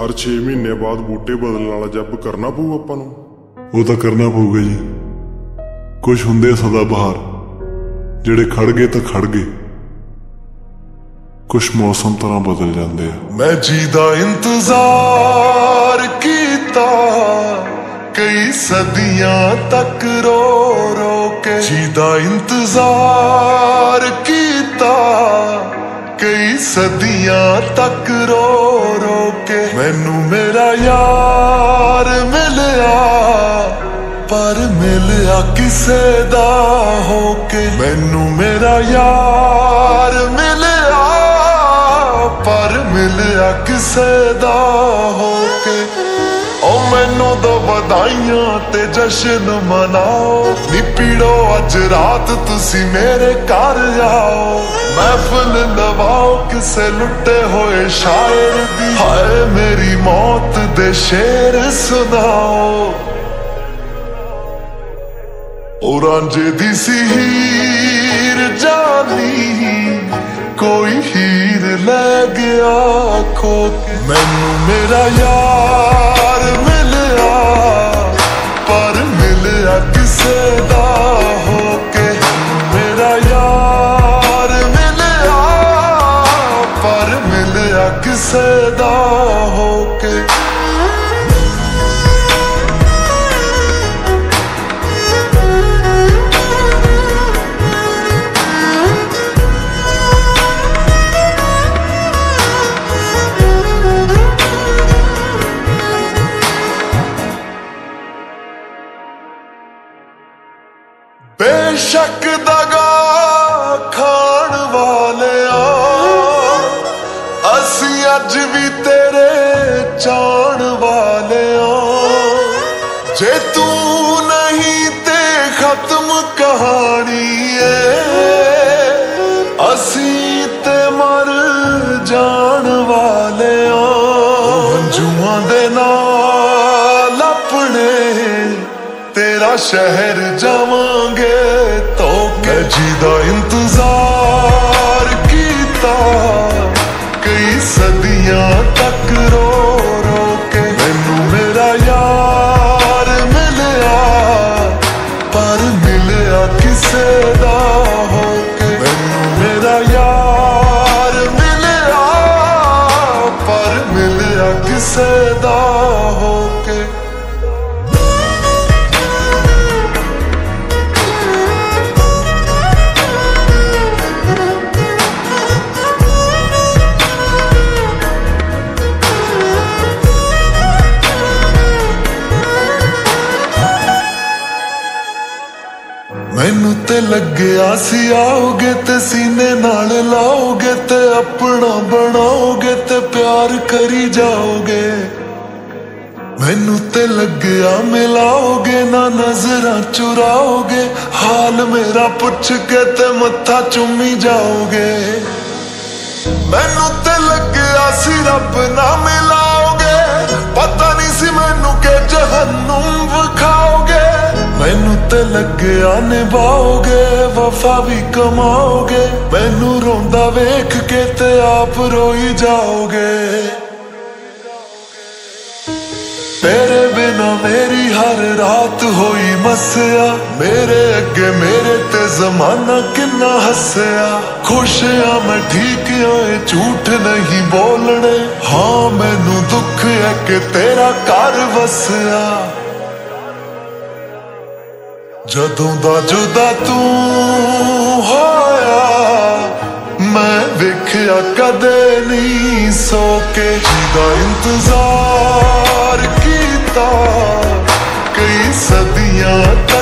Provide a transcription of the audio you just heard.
हर 6 महीने बाद बूटे बदलने वाला जब करना पऊ आपां नूं? वो तो करना पऊगा जी। कुछ हुंदे सदा बहार जिहड़े खड़ गए तो खड़ गए, कुछ मौसम तरह बदल जाते हैं। मैं जीदा इंतजार कीता कई सदियां तक रो रो के, जीदा इंतजार कीता कई सदियां तक रो रो के। मैनू मेरा यार मिलिया पर मिलिया किसे दा होके, मैनू मेरा यार मिलिया पर मिलिया किसे दा होके। ओ मैनू दो बधाइयां ते जश्न मनाओ, नी पीड़ो अज रात तुसी मेरे घर आओ। महफिल लवाओ किसे लुटे होए शायर दी, हाय मेरी मौत दे शेर सुनाओ। ओ रांझे दी सी हीर जानी कोई हीर ले गया खो के, मैनू मेरा यार मिलिया पर मिलिया किसे दा होके। मेरा यार मिलिया पर मिलिया किसे दा होके। बेशक दगा खान वाले असी अज भी तेरे चाण वाले, जे तू नहीं ते खत्म कहानी असी ते मर जान वाले। मंजुआं दे नाल अपने तेरा शहर जावांगे तो मैं जीदा इंतजार कीता कई सदियां तक रो रो के। मैनू मेरा यार मिलिया पर मिलिया किसे दा होके, मैनू मेरा यार मिलिया पर मिलिया किसे दा होके। मैनू ते लग्या सी आओगे ते सीने नाल लाओगे ते अपना बनाओगे ते प्यार करी जाओगे। मैनू ते लग्या मिलाओगे ना नजरां चुराओगे, हाल मेरा पुछ के ते मत्था चुम्मी जाओगे। मैनू ते लग्या सी रब ना मिलाओगे, पता नहीं सी मैनू के जहन्नुम विखाओगे। मैनू ते लग्या निभाओगे वफा भी कमाओगे, मैनू रोंदा वेख के ते आप रोई जाओगे। तेरे बिना मेरी हर रात होई मस्या, मेरे अगे मेरे ते जमाना किन्ना हसया। खुश आ मैं ठीक होए झूठ नहीं बोलने, हाँ मैनू दुख है कि तेरा घर वसया। जदों दा जुदा तू होया मैं वेख्या कदे नहीं सो के, जीदा इंतजार कीता कई सदियां तक